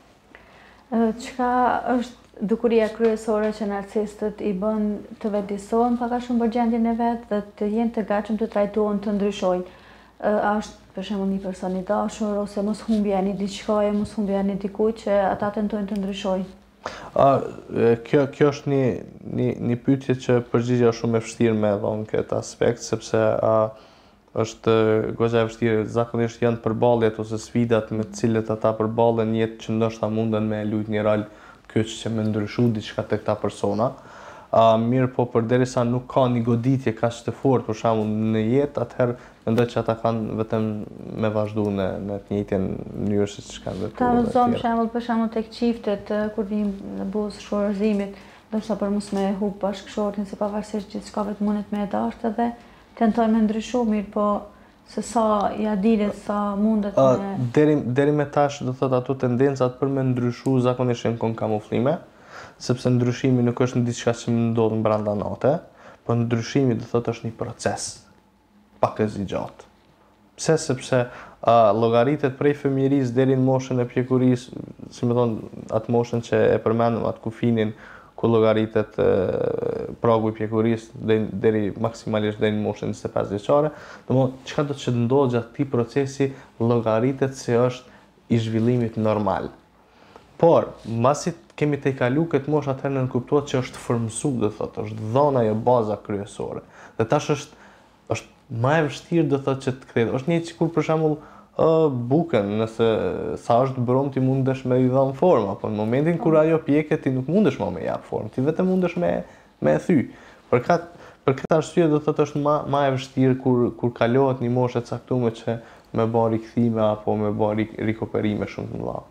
A: Çka është dukuria kryesore që narcistët i bën të vetëdijsohen pak a shumë për gjendjen e vet dhe të jenë të gatshëm të trajtohen, të ndryshojnë? A është për shembull një person i dashur ose mos humbja një diçkaje, mos humbja një dikujt që ata tentojnë të ndryshojnë?
B: A, kjo, kjo është një, një, një pyetje që përgjigjja është shumë e vështirë me dhënë këtë aspekt, sepse a, është goxha e vështirë, zakonisht janë përballjet ose sfidat me të cilët ata përballen jetë që ndoshta munden me lujt një rol kyç që me ndryshu diçka tek ta persona. Uh, mirë po përderisa nuk ka një goditje kaq të fortë për shembull në jetë, atëherë mendoj që ata kanë vetëm me vazhdu në në të njëjtën mënyrë siç kanë vepruar.
A: Ta vëzom shembull për shembull tek çiftet kur vijnë në buzë shoqërimit, ndoshta për mos me hub bashkëshortin, se pavarësisht gjithçka vetë mundet me e dashur edhe tentojnë me ndryshu, mirë po se sa ja dilet, sa mundet
B: uh,
A: me
B: deri deri me tash do thotë ato tendencat për me ndryshu zakonisht janë kon kamuflime. Sepse ndryshimi nuk është në diçka që më ndodh brenda natë, por ndryshimi do thotë është një proces pak e zgjatë. Pse? Sepse uh, llogaritet prej fëmijërisë deri në moshën e pjekurisë, si më thon, atë moshën që e përmendëm, atë kufinin ku llogaritet uh, pragu i pjekurisë deri, deri maksimalisht deri në moshën njëzet e pesë vjeçare, domethënë çka do të ndodhë gjatë këtij procesi llogaritet se është i zhvillimit normal. Por, masi kemi te kalu këtë moshë, atëherë nën kuptohet që është formësu, do thotë, është dhënë ajo baza kryesore. Dhe tash është është më e vështirë do thotë që të kthehet. Është një sikur për shembull ë bukën, nëse sa është brom ti mundesh me i dhënë formë, apo në momentin kur ajo pjeket ti nuk mundesh më me jap formë, ti vetëm mundesh me me e thy. Për këtë për këtë arsye do thotë është më më e vështirë kur kur kalohet një moshë e caktuar që me bën rikthime apo me bën rikuperime shumë të mëdha.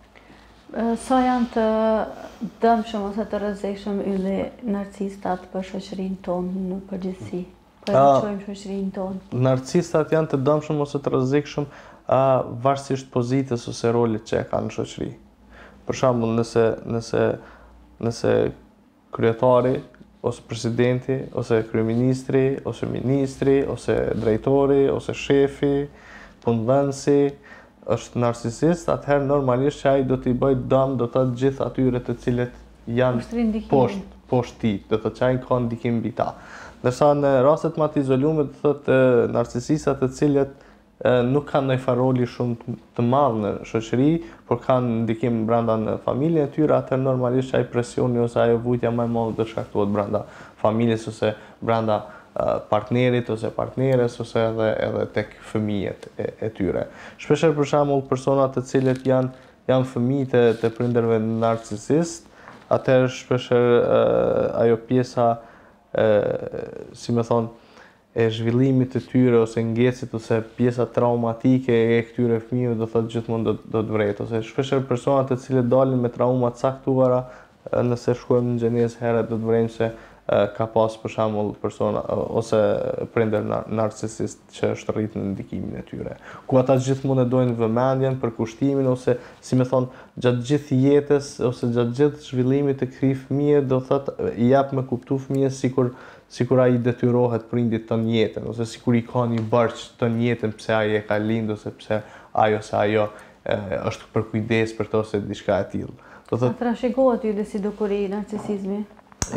A: Sa janë të dëmshëm ose të rrezikshëm ylli narcistat për shoqërinë tonë në përgjithësi? Po e çojmë shoqërinë tonë.
B: Narcistat janë të dëmshëm ose të rrezikshëm varësisht pozitës ose rolit që e kanë në shoqëri. Për shembull, nëse nëse nëse kryetari ose presidenti ose kryeministri ose ministri ose drejtori ose shefi, punëdhënësi është narcisist, atëherë normalisht që ai do t'i bëjë dëm do të gjithë atyre të cilët janë poshtë poshtë tij, do të thotë që ai ka ndikim mbi ta. Ndërsa në rastet më të izoluara do thotë narcisistat të cilët e, nuk kanë ndonjë faroli shumë të madh në shoqëri, por kanë ndikim brenda në familjen e tyre, atëherë normalisht ai presioni ose ajo vujtja më e madhe do shkaktohet brenda familjes ose brenda partnerit ose partneres ose edhe edhe tek fëmijët e, e tyre. Shpeshherë për shembull persona të cilët janë janë fëmijë të, të prindërve narcisist, atëherë shpeshherë ajo pjesa e, si më thon e zhvillimit të tyre ose ngecit ose pjesa traumatike e këtyre fëmijëve do thotë gjithmonë do, do të vret, ose shpeshherë persona të cilët dalin me trauma të caktuara, nëse shkojmë në gjenezë herët do të vrejmë se ka pas për shembull persona ose prindër narcisist që është rritë në ndikimin e tyre. Ku ata gjithmonë e dojnë vëmendjen për kushtimin ose si më thon gjatë gjithë jetës ose gjatë gjithë zhvillimit të këtij fëmie do thotë i jap me kuptu fëmijës sikur sikur ai detyrohet prindit të jetën ose sikur i ka një barq të jetën pse ai e ka lind ose pse ai ose ajo e, është për kujdes për to ose diçka e tillë. Do
A: thotë trashëgohet ju dhe si dukuri narcisizmi.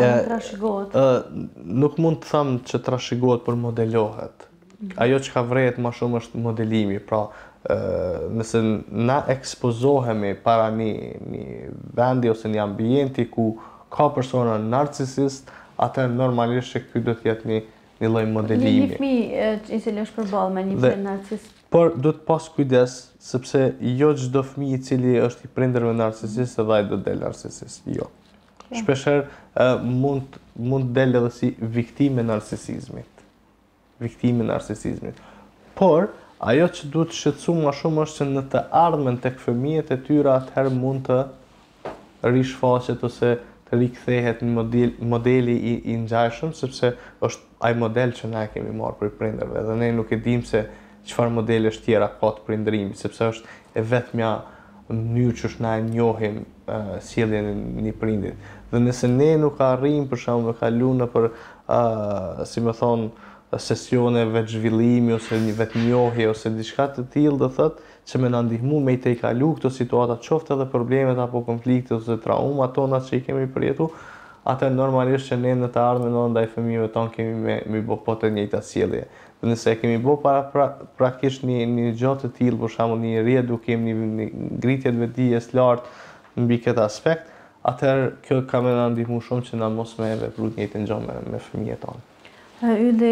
B: E, nuk mund të them që trashëgohet, por modelohet. Ajo që ka vrehet më shumë është modelimi, pra e, nëse na ekspozohemi para një, një vendi ose një ambienti ku ka persona narcisist, atëherë normalisht që ky do të jetë një një lloj modelimi.
A: Një fëmijë i cili është përballë me një prindër narcisist.
B: Por do të pas kujdes, sepse jo çdo fëmijë i cili është i prindërve narcisist edhe ai do të del narcisist. Jo. Shpeshherë uh, mund mund del edhe si viktime narcisizmit. Viktime narcisizmit. Por ajo që duhet shqetësuar më shumë është që në të ardhmen tek fëmijët e tyre atëherë mund të rishfaqet ose të rikthehet në model, modeli i, i ngjashëm, sepse është ai model që na e kemi marrë për prindërve dhe ne nuk e dim se çfarë modelesh tjera ka të prindërimit, sepse është e vetmja mënyrë që na e njohim uh, sjelljen e një prindit. Dhe nëse ne nuk arrijm për shembull të kalojmë nëpër uh, si më thon sesione vetë zhvillimi ose një vetë njohje ose diçka të tillë, do thotë që më na ndihmu me të i kalu këto situata, qoftë edhe problemet apo konfliktet ose traumat tona që i kemi përjetu, atë normalisht që ne në të ardhmen ndaj fëmijëve tonë kemi me, me bo po të njëjta sjellje. Dhe nëse kemi bo para pra, praktikisht një, një gjatë të tillë, për shembull një riedukim, një, një ngritje të vetdijes lart mbi këtë aspekt, atëherë kjo ka më na ndihmu shumë që na mos me vepru të njëjtën gjë me, me fëmijët tonë.
A: Ylli,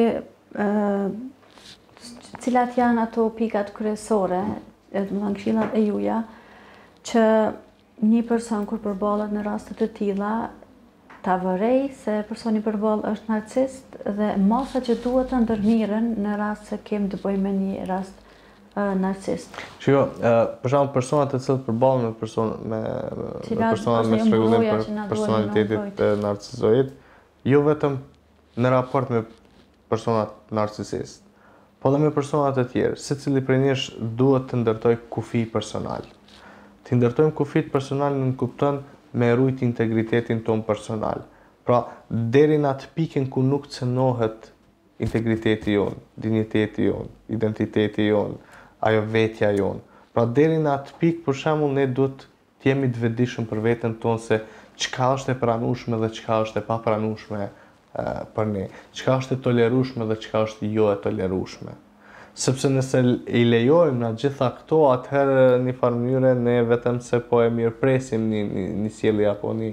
A: cilat janë ato pikat kryesore, do të thonë këshillat e juaja, që një person kur përballet në raste të tilla ta vërej se personi përballë është narcist dhe masa që duhet të ndërmirën në rast se kemi të bëjmë me një rast uh, narcist.
B: Shiko, uh, për shembull personat të cilët përballen me persona me, me persona me shpërngulim për personalitetit narcizoid, jo vetëm në raport me personat narcisist, po dhe me personat e tjerë, secili prej nesh duhet të ndërtoj kufi personal. Të ndërtojmë kufit personal në kupton me rujt integritetin ton personal. Pra, deri në atë pikën ku nuk cënohet integriteti jonë, digniteti jonë, identiteti jonë, ajo vetja jonë. Pra, deri në atë pikë, për shembull, ne duhet të jemi të vetëdijshëm për veten tonë se çka është e pranueshme dhe çka është e papranueshme për ne, çka është e tolerueshme dhe çka është jo e tolerueshme. Sepse nëse i lejojmë në gjitha këto, atëherë një farë mënyre ne vetëm se po e mirëpresim një, një, një sjellje apo një,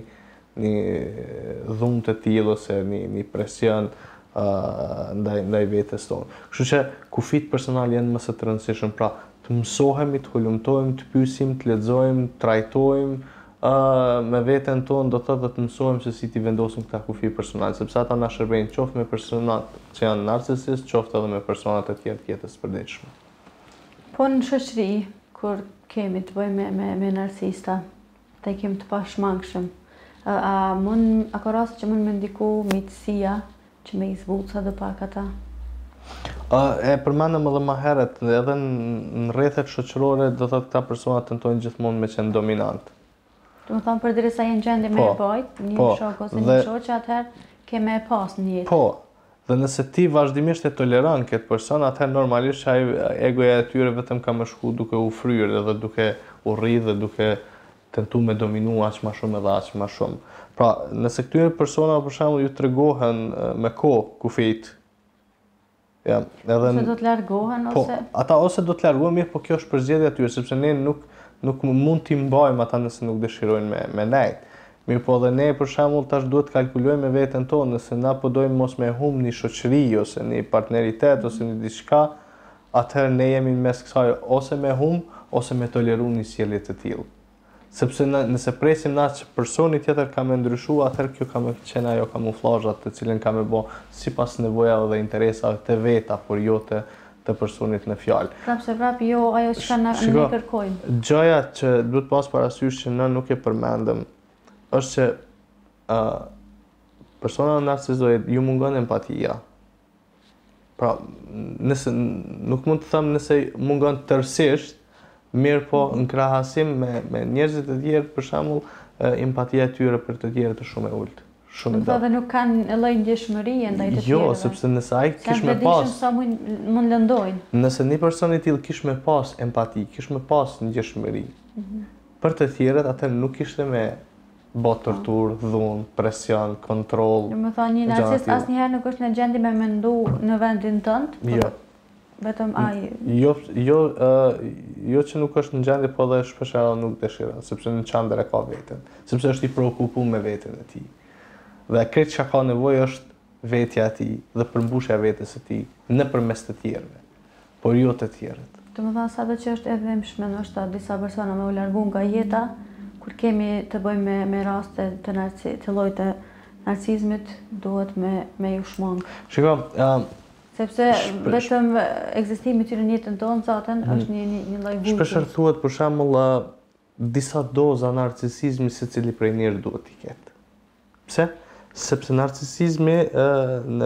B: një dhunë të tillë ose një, një presion uh, ndaj, ndaj vetes tonë. Kështu që kufit personal janë më së të rëndësishëm, pra të mësohemi, të hulumtojmë, të pyesim, të lexojmë, të trajtojmë uh, me veten tonë, do të thotë të mësohemi se si t'i vendosim këta kufi personal, sepse ata na shërbejnë qoftë me personat që janë narcisist, qoftë edhe me personat e tjerë të jetës së përditshme.
A: Po në shoqëri, kur kemi të bëjmë me, me, me narcisista, të kemi të pashmangshëm, a, a, mund, a ka raste që mund me ndiku mitësia që me izbuca dhe pak ata?
B: Uh, e përmendëm edhe më herët, edhe në rrethet shoqërore do thotë këta persona tentojnë gjithmonë me qenë dominant.
A: Do të thonë përderisa jenë gjendje me e bajt, një po, shok ose një shoqë, atëherë ke me e pas në jetë.
B: Po, dhe nëse ti vazhdimisht e toleron këtë person, atëherë normalisht ai egoja e tyre vetëm ka më shku duke u fryrë dhe duke u rridhë dhe duke tentu me dominu aq më shumë edhe aq më shumë. Pra, nëse këtyre persona për shembull ju tregohen me kohë kufit, ja, edhe
A: ose do të largohen
B: po,
A: ose
B: ata ose do të largohen mirë, po kjo është përzgjedhja e tyre, sepse ne nuk nuk mund t'i mbajmë ata nëse nuk dëshirojnë me, me nejt. Mirë po dhe ne për shembull tash duhet të kalkulojmë me veten tonë, nëse na po dojmë mos me humb një shoqëri ose një partneritet ose një diçka, atëherë ne jemi në mes kësaj ose me humb ose me toleru një sjellje të tillë. Sepse në, nëse presim na që personi tjetër ka me ndryshu, atëherë kjo ka me qenë ajo kamuflazhat të cilën ka me bo sipas nevojave dhe interesave të veta, por jo të të personit në fjalë.
A: Prapë se prapë jo ajo që na ne kërkojmë.
B: Gjaja që duhet pas parasysh që ne nuk e përmendëm është që uh, persona narcizoid ju mungon empatia. Pra, nëse, nuk mund të them nëse mungon tërësisht, mirë po në krahasim me, me njerëzit e tjerë, për shembull, empatia e tyre për të tjerët është shumë e ulët. Shumë
A: Më thë dhe nuk kanë lloj ndjeshmëri ndaj të tjerëve.
B: Jo, sepse nëse ai kish me pas,
A: sa mund mund lëndojnë.
B: Nëse një person i tillë kish me pas empati, kish me pas ndjeshmëri, mm -hmm. për të tjerët atë nuk kishte me bë torturë, dhunë, presion, kontroll.
A: Do të thonë një narcist asnjëherë nuk është në gjendje me mendu në vendin tënd.
B: Jo.
A: Vetëm ai.
B: Jo, jo, uh, jo që nuk është në gjendje, po dhe shpesh edhe nuk dëshiron, sepse në qendër e ka veten, sepse është i preokupuar me veten e tij. Dhe këtë që ka nevojë është vetja e tij dhe përmbushja e vetes së tij nëpërmes të tjerëve, por jo të tjerët.
A: Do të thonë sado që është edhe mshme ndoshta disa persona me u largu nga jeta, kur kemi të bëjmë me, me raste të narci, të llojit të narcizmit, duhet me me ju shmang.
B: Shiko, uh,
A: sepse vetëm ekzistimi i tyre në jetën tonë zaten mm. është një një, një lloj vulti.
B: Shpesh thuhet për shembull uh, disa doza narcisizmi secili prej njerëz duhet të ketë. Pse? Sepse narcisizmi uh, në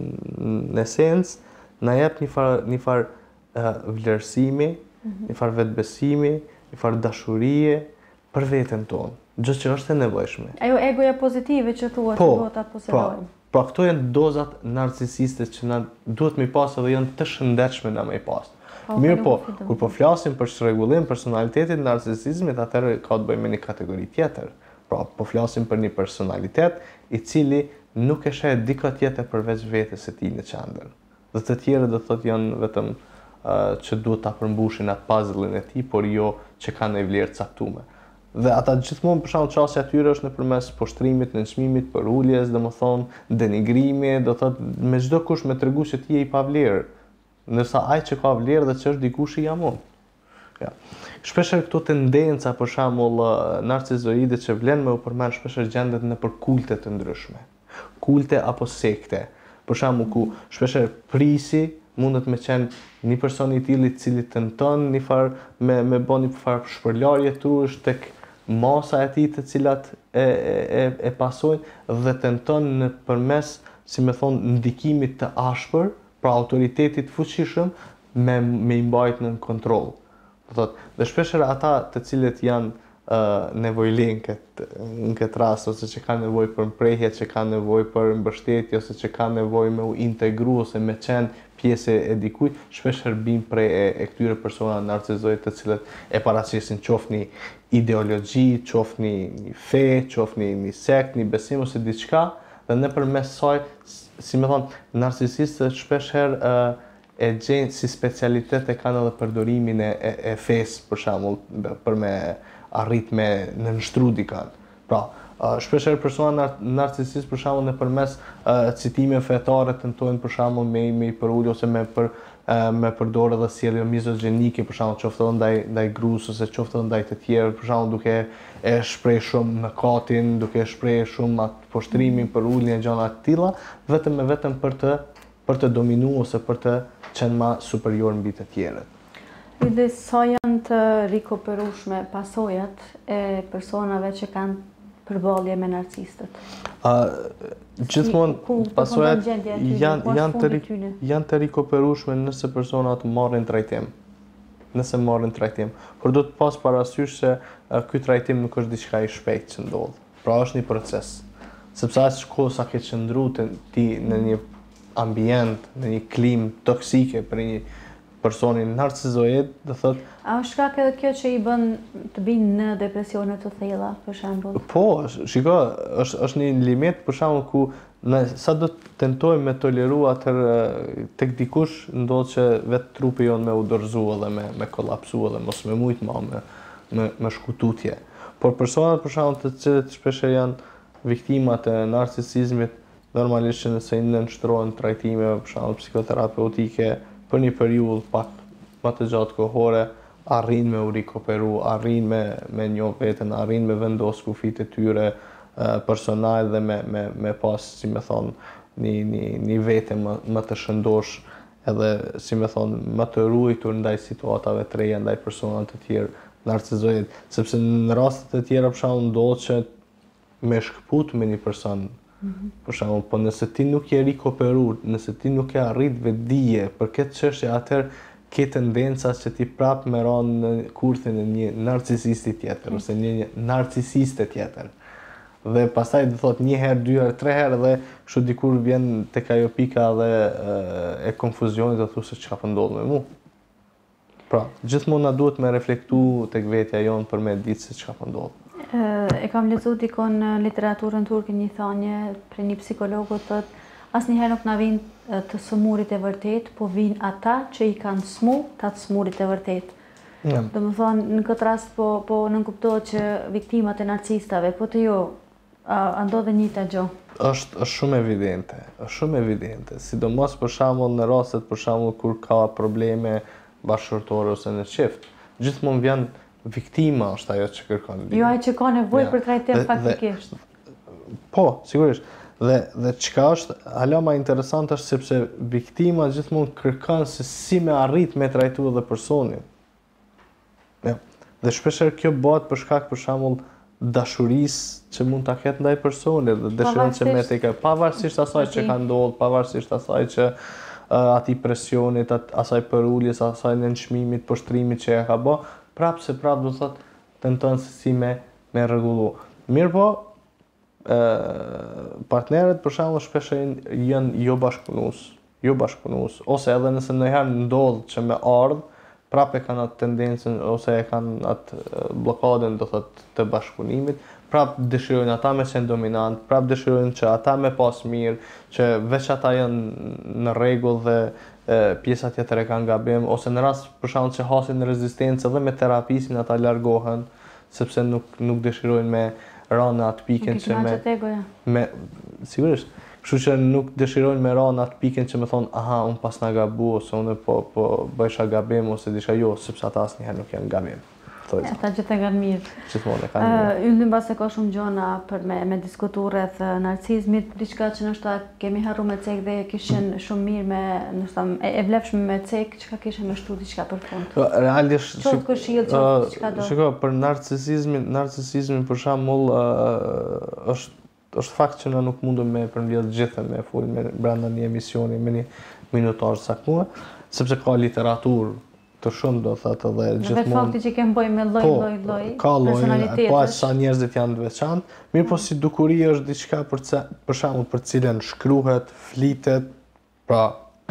B: në esencë na jep një far një far uh, vlerësimi, mm -hmm. një far vetbesimi, një far dashurie për veten tonë, gjë që është e nevojshme.
A: Ajo egoja pozitive që thuat
B: po,
A: që duhet ta posedojmë.
B: Pra këto janë dozat narcisiste që na duhet me pas edhe janë të shëndetshme na me pas. Mirë po, kur po flasim për çrregullim personalitetit narcisizmit, atëherë ka të bëjmë me një kategori tjetër. Pra, po flasim për një personalitet i cili nuk e sheh dikë tjetër përveç vetes së tij në qendër. Dhe të tjerët do thotë janë vetëm uh, që duhet ta përmbushin atë puzzle-in e tij, por jo që kanë një vlerë caktuar. Dhe ata gjithmonë për shkak çështja e tyre është nëpërmes poshtrimit, nënçmimit, për uljes, domethënë denigrimi, do thotë me çdo kush me tregu se ti je i pavlerë, ndërsa ai që ka vlerë dhe që është dikush i jamon. Ja. Shpeshherë këto tendenca për shembull narcizoide që vlen me u përmend shpeshherë gjendet nëpër kulte të ndryshme. Kulte apo sekte. Për shembull ku shpeshherë prisi mundet me qenë një person i tillë i cili tenton një far me me bën një far shpërlarje trush tek masa e tij të cilat e e e pasojnë dhe tenton nëpërmes, si më thon, ndikimit të ashpër, pra autoritetit fuqishëm me me i mbajt në kontroll. Do thotë, dhe shpeshherë ata të cilët janë uh, nevojlin në këtë rast, ose që kanë nevojë për mprehje, që kanë nevojë për mbështetje, ose që kanë nevojë me u integru ose me qenë pjesë e dikujt, shpeshherë bin prej e, e këtyre persona narcizoid të cilët e paraqesin qoftë një ideologji, qoftë një fe, qoftë një, një sekt, një besim ose diçka, dhe nëpërmes saj, si më thon, narcisistët shpeshherë uh, e gjenë si specialitet e kanë edhe përdorimin e, e, e fesë, për shembull, për me arrit me nënshtru dikën. Pra, uh, shpeshherë persona nar narcisist për shembull nëpërmes uh, citimeve fetare tentojnë për shembull me me përul ose me për uh, me përdorë edhe sjellje mizogjenike, për shembull qoftë edhe ndaj ndaj gruas ose qoftë edhe ndaj të tjerë, për shembull duke e shpreh shumë mëkatin, duke e shpreh shumë atë poshtrimin për uljen e gjëra të tilla, vetëm e vetëm për të për të dominuar ose për të qenë më superior mbi të tjerët.
A: Dhe sa janë të rikuperueshme pasojat e personave që kanë përballje me narcistët?
B: Uh, gjithmonë pasojat janë janë të janë të rikuperueshme nëse personat marrin trajtim. Nëse marrin trajtim, por do të pas parasysh se uh, ky trajtim nuk është diçka i shpejtë që ndodh. Pra është një proces. Sepse as shkolla sa ke qëndruar ti në një ambient, në një klim toksike për një personin narcizoid, do thotë.
A: A është shkak edhe kjo që i bën të binë në depresione të thella, për shembull?
B: Po, shiko, është është një limit për shembull ku ne sa do të tentojmë me toleru atë tek dikush, ndodh që vetë trupi jon me u dorëzu edhe me me kollapsu edhe mos me mujt më me me, me shkututje. Por personat për shembull të cilët shpesh janë viktimat e narcisizmit, normalisht që nëse i nënshtrohen trajtime për shembull psikoterapeutike për një periudhë pak më të gjatë kohore, arrin me u rikuperu, arrin me me njoh veten, arrin me vendos kufit e tyre uh, personal dhe me me me pas, si më thon, një një një vete më më të shëndosh, edhe si më thon, më të ruajtur ndaj situatave të reja, ndaj personave të tjerë narcizoid, sepse në raste të tjera për shembull ndodh që me shkput me një person Për shembull, po nëse ti nuk je rikoperuar, nëse ti nuk e arrit vetdije për këtë çështje, atëherë ke tendenca që ti prap me ranë në kurthin e një narcisisti tjetër, ose një narcisiste tjetër. Dhe pastaj do thot një herë, dy herë, tre herë dhe kështu dikur vjen tek ajo pika dhe e konfuzionit, do thosë çka po ndodh me mua. Pra, gjithmonë na duhet me reflektu tek vetja jonë për me ditë se çka po ndodh.
A: E kam lexuar dikon në literaturën turke një thënie për një psikologu, thotë asnjëherë nuk na vinë të smurit e vërtet, po vinë ata që i kanë smu ta të smurit e vërtet.
B: Ja.
A: Do më thonë, në këtë rast po, po nënkuptohet që viktimat e narcistave, po të jo, a, a ndodhe njëjta gjë?
B: Është është shumë evidente, është shumë evidente, sidomos për shembull në rastet për shembull kur ka probleme bashkëtorë ose në çift. Gjithmonë vjen viktima është ajo që kërkon ndihmë.
A: Jo ai që ka nevojë
B: Ja.
A: për trajtim
B: Dhe-
A: faktikisht.
B: Po, sigurisht. Dhe dhe çka është hala më interesante është sepse viktima gjithmonë kërkon se si me arrit me trajtu edhe personin. Ja. Dhe shpeshherë kjo bëhet për shkak për shembull dashurisë që mund ta ketë ndaj personit dhe dëshiron që me të ketë pavarësisht asaj që ka ndodhur, pavarësisht asaj që uh, atij presionit, at, asaj përuljes, asaj nënçmimit, poshtrimit që ja ka bë, prapë se prapë do thotë tenton se si me me rregullu. Mirë po, partnerët për shembull shpesh janë jo bashkëpunues, jo bashkëpunues, ose edhe nëse ndonjëherë ndodh që me ardh, prapë kanë atë tendencën ose e kanë atë bllokadën do thotë të bashkëpunimit, prapë dëshirojnë ata me qenë dominant, prapë dëshirojnë që ata me pas mirë, që veç ata janë në rregull dhe e, pjesa tjetër e kanë gabim, ose në rast për shembull që hasin rezistencë edhe me terapistin ata largohen, sepse nuk nuk dëshirojnë me ranë atë pikën që me, me sigurisht, kështu që nuk dëshirojnë me ranë atë pikën që me thonë aha, unë pas na gabu, ose unë po, po bëjsha gabim, ose disha jo, sepse ata asnjëherë nuk janë gabim.
A: Ata gjithë e kanë mirë.
B: Gjithmonë e kanë mirë.
A: Ynë mbas se ka shumë gjona për me, me diskutu rreth narcizmit, diçka që nështë kemi harru me cek dhe kishin shumë mirë me, nështë e, e vlefshme me cek, që ka kishin me shtu diçka për fund.
B: Realisht,
A: Qoftë këshill, qoftë diçka do.
B: Shiko, për narcisizmin, narcisizmin për shembull uh, është është fakt që na nuk mundem me përmbledh gjithë me fol me brenda një emisioni me një minutar të caktuar, sepse ka literaturë të shumë do thotë edhe gjithmonë.
A: Dhe fakti që kemë bëjmë me lloj
B: po,
A: lloj lloj
B: ka lloj,
A: personalitetesh.
B: po aq sa njerëzit janë të veçantë, mirë po si dukuri është diçka për ce, për shembull për cilën shkruhet, flitet, pra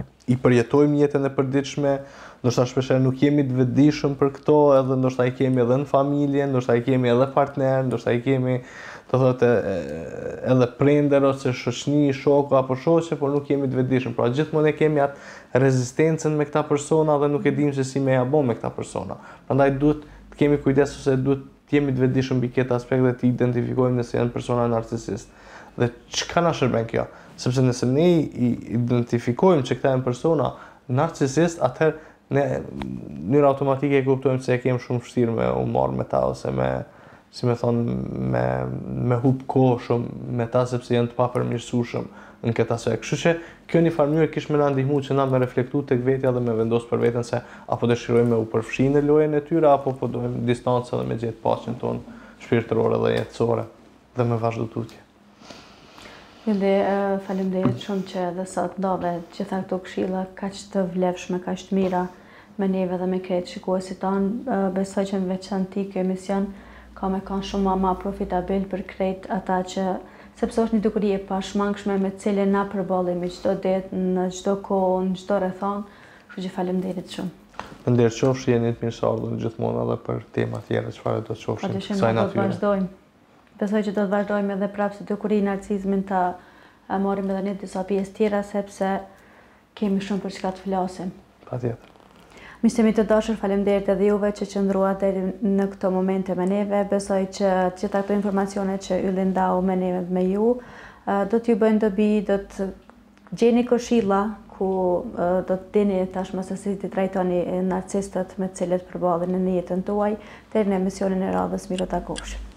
B: i përjetojmë jetën e përditshme, ndoshta shpeshherë nuk jemi të vetëdijshëm për këto, edhe ndoshta i kemi edhe në familje, ndoshta i kemi edhe partner, ndoshta i kemi do thotë edhe prindër ose shoqni, shoku apo shoqe, por nuk jemi të vetëdijshëm. Pra gjithmonë e kemi atë rezistencën me këta persona dhe nuk e dimë se si me ja bë me këta persona. Prandaj duhet të kemi kujdes ose duhet të jemi të vetëdijshëm mbi këtë aspekt dhe të identifikojmë nëse janë persona narcisist. Dhe çka na shërben kjo? Sepse nëse ne i identifikojmë që këta janë persona narcisist, atëherë ne në mënyrë automatike e kuptojmë se e kemi shumë vështirë me u marrë me ta ose me si me thonë, me, me hub kohë shumë me ta sepse janë të papërmirësueshëm në këtë aspekt. Kështu që kjo një farë mënyrë kish me na ndihmu që na me reflektu tek vetja dhe me vendos për veten se apo dëshirojmë me u përfshi në lojën e tyre apo po dojmë distancë dhe me gjetë paqen tonë shpirtërore dhe jetësore dhe me vazhdu tutje.
A: Dhe uh, faleminderit shumë që edhe sot dove gjitha këto këshilla kaq të vlefshme, kaq të mira me neve dhe me kretë shikuesit tanë. Uh, besoj që në veçanti kjo emision ka me kanë shumë ma profitabil për krejt ata që, sepse është një dukuri e pashmangshme me cilën na përballim çdo ditë, në çdo kohë, në çdo rrethon, kështu që faleminderit shumë.
B: Faleminderit qofshi, jeni të mirëseardhur gjithmonë edhe për tema tjera çfarë do të qofshin kësaj natyre.
A: Vazhdojmë. Besoj që do të vazhdojmë edhe prapë si dukuri narcizmin ta marrim edhe një disa pjesë tjera sepse kemi shumë për çka të flasim.
B: Patjetër.
A: Miqtemi të dashur, faleminderit edhe juve që qëndruat deri në këto momente me neve. Besoj që gjitha këto informacione që yllin ndau me neve dhe me ju, do t'ju bëjnë dobi, do të gjeni këshilla ku do të dini tashmë se si të trajtoni narcistët me të cilët përballeni në jetën tuaj, deri në emisionin e radhës. Miro takofshim.